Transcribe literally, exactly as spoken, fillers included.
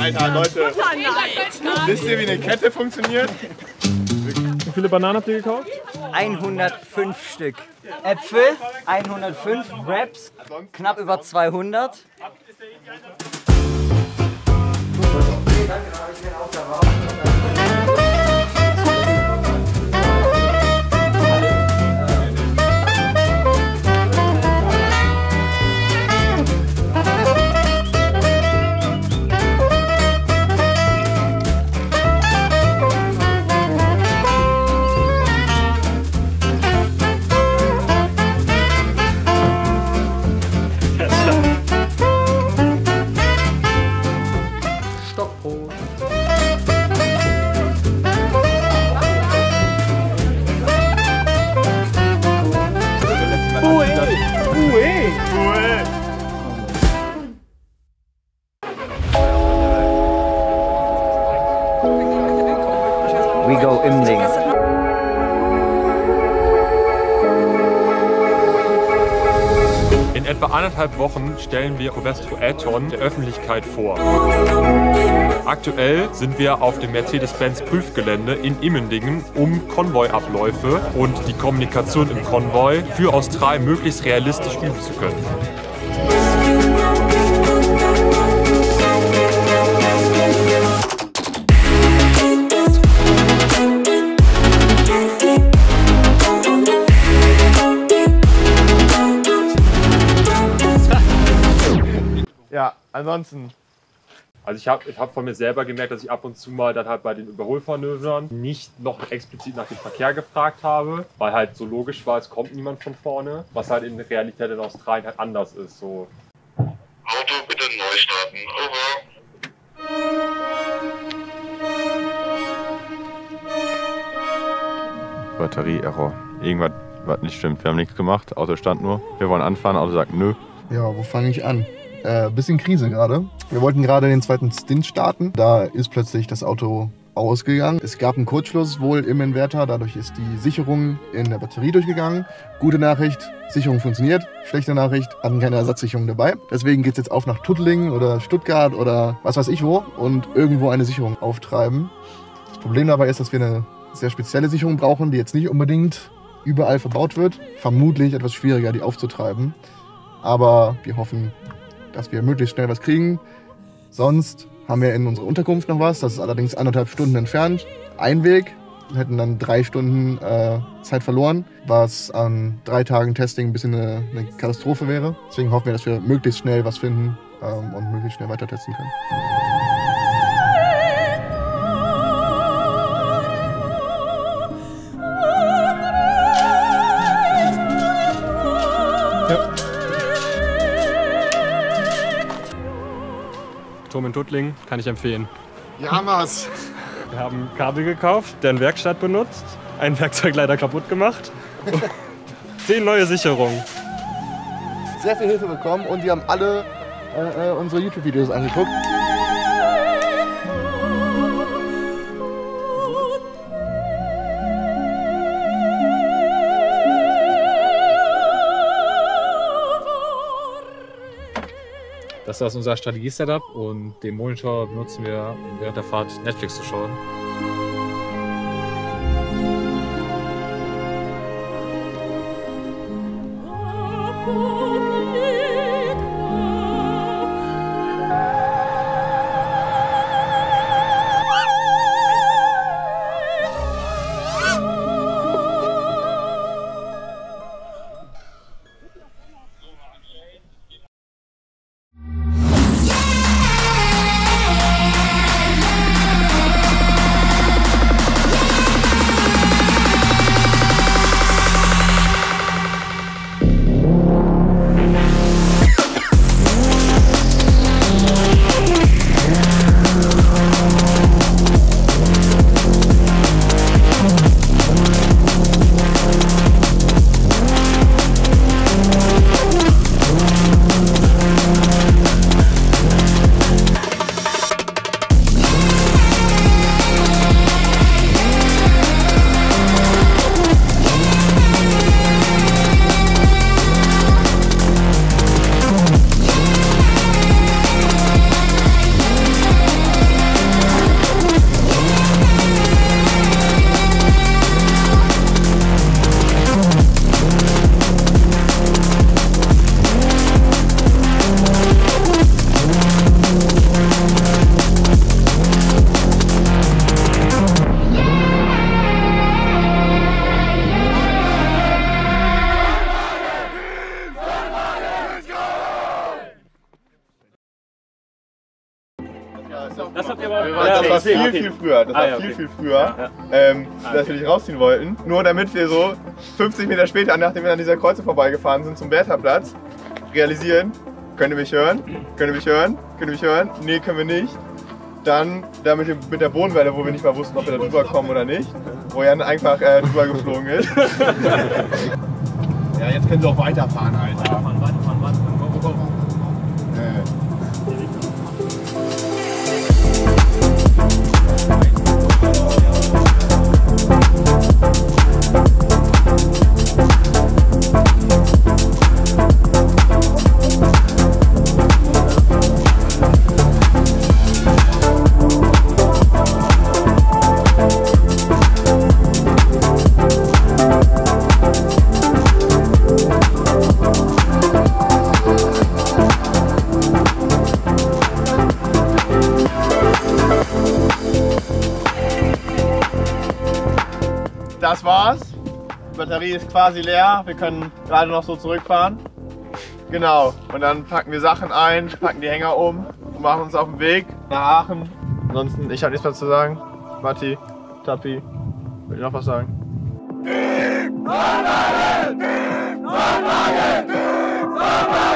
Alter, Leute, wisst ihr, wie eine Kette funktioniert? Wie viele Bananen habt ihr gekauft? hundertfünf Stück. Äpfel, hundertfünf. Wraps, knapp über zweihundert. We go Immendingen. In etwa anderthalb Wochen stellen wir S zwei E acht der Öffentlichkeit vor. Aktuell sind wir auf dem Mercedes Benz Prüfgelände in Immendingen, um Konvoiabläufe und die Kommunikation im Konvoi für Australien möglichst realistisch üben zu können. Ja, ansonsten. Also ich habe ich hab von mir selber gemerkt, dass ich ab und zu mal dann halt bei den Überholmanövern nicht noch explizit nach dem Verkehr gefragt habe, weil halt so logisch war, es kommt niemand von vorne, was halt in der Realität in Australien halt anders ist. So. Auto bitte neu starten, over. Batterie-Error. Irgendwas, was nicht stimmt. Wir haben nichts gemacht, Auto stand nur. Wir wollen anfahren, Auto sagt nö. Ja, wo fange ich an? Äh, bisschen Krise gerade. Wir wollten gerade den zweiten Stint starten. Da ist plötzlich das Auto ausgegangen. Es gab einen Kurzschluss wohl im Inverter. Dadurch ist die Sicherung in der Batterie durchgegangen. Gute Nachricht, Sicherung funktioniert. Schlechte Nachricht, hatten keine Ersatzsicherung dabei. Deswegen geht es jetzt auf nach Tuttlingen oder Stuttgart oder was weiß ich wo und irgendwo eine Sicherung auftreiben. Das Problem dabei ist, dass wir eine sehr spezielle Sicherung brauchen, die jetzt nicht unbedingt überall verbaut wird. Vermutlich etwas schwieriger, die aufzutreiben. Aber wir hoffen, dass wir möglichst schnell was kriegen. Sonst haben wir in unserer Unterkunft noch was. Das ist allerdings anderthalb Stunden entfernt. Ein Weg. Wir hätten dann drei Stunden äh, Zeit verloren, was an drei Tagen Testing ein bisschen eine, eine Katastrophe wäre. Deswegen hoffen wir, dass wir möglichst schnell was finden ähm, und möglichst schnell weiter testen können. Turm in Tuttlingen kann ich empfehlen. Ja, Mars. Wir haben Kabel gekauft, deren Werkstatt benutzt, ein Werkzeug leider kaputt gemacht, zehn neue Sicherungen. Sehr viel Hilfe bekommen und die haben alle äh, unsere YouTube-Videos angeguckt. Das ist unser Strategie-Setup und den Monitor benutzen wir, um während der Fahrt Netflix zu schauen. Das habt ihr aber Ja, das war viel, viel früher. Das Ah, war ja, viel, okay. viel früher, Ja. ähm, Ah, dass wir dich rausziehen wollten. Nur damit wir so fünfzig Meter später, nachdem wir an dieser Kreuze vorbeigefahren sind, zum Bertha-Platz, realisieren, könnt ihr mich hören? Könnt ihr mich hören? Könnt ihr mich hören? Nee, können wir nicht. Dann da mit, dem, mit der Bodenwelle, wo wir nicht mal wussten, ob wir da drüber kommen oder nicht. Wo Jan einfach äh, drüber geflogen ist. Ja, jetzt können sie auch weiterfahren, Alter. Weiterfahren, weiterfahren, weiterfahren. Go, go, go. Äh. Das war's. Die Batterie ist quasi leer. Wir können gerade noch so zurückfahren. Genau. Und dann packen wir Sachen ein, packen die Hänger um und machen uns auf den Weg nach Aachen. Ansonsten, ich habe nichts mehr zu sagen. Matti, Tappi, will ich noch was sagen? Sonnenwagen! Sonnenwagen! Sonnenwagen!